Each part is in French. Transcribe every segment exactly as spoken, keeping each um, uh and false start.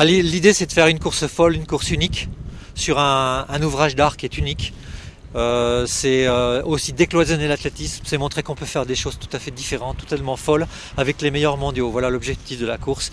Bah, l'idée c'est de faire une course folle, une course unique, sur un, un ouvrage d'art qui est unique. Euh, c'est euh, aussi décloisonner l'athlétisme, c'est montrer qu'on peut faire des choses tout à fait différentes, totalement folles, avec les meilleurs mondiaux. Voilà l'objectif de la course.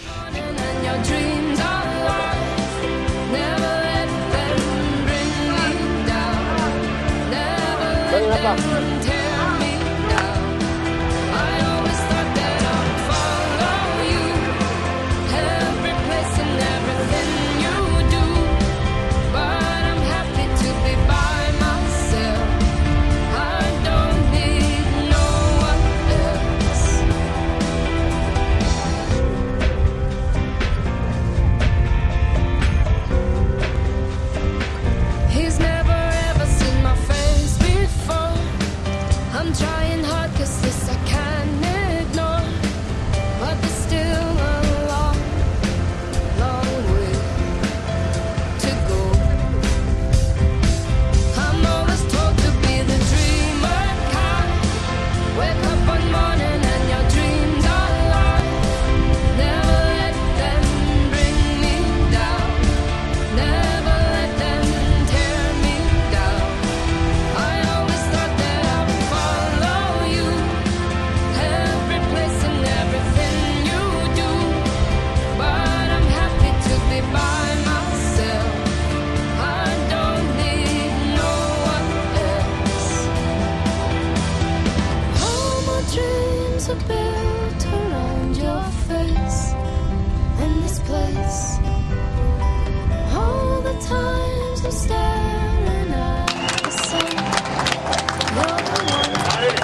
Built around your face in this place. All the times I'm staring at the sun. You're the one.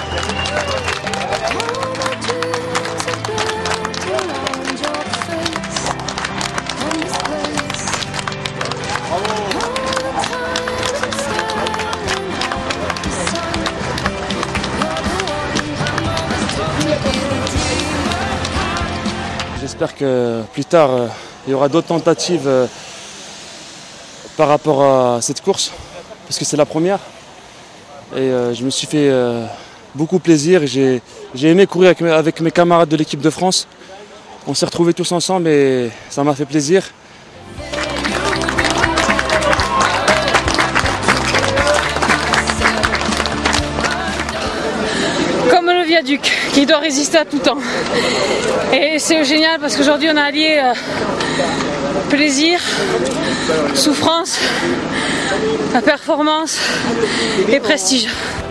All my dreams are built around your face in this place. All the times I'm staring at the sun. You're the one. I'm always talking to you. J'espère que plus tard, euh, il y aura d'autres tentatives euh, par rapport à cette course, parce que c'est la première. Et euh, je me suis fait euh, beaucoup plaisir. J'ai aimé courir avec mes, avec mes camarades de l'équipe de France. On s'est retrouvés tous ensemble et ça m'a fait plaisir. Comme le viaduc qui doit résister à tout temps. Et c'est génial parce qu'aujourd'hui on a allié euh, plaisir, souffrance, performance et prestige.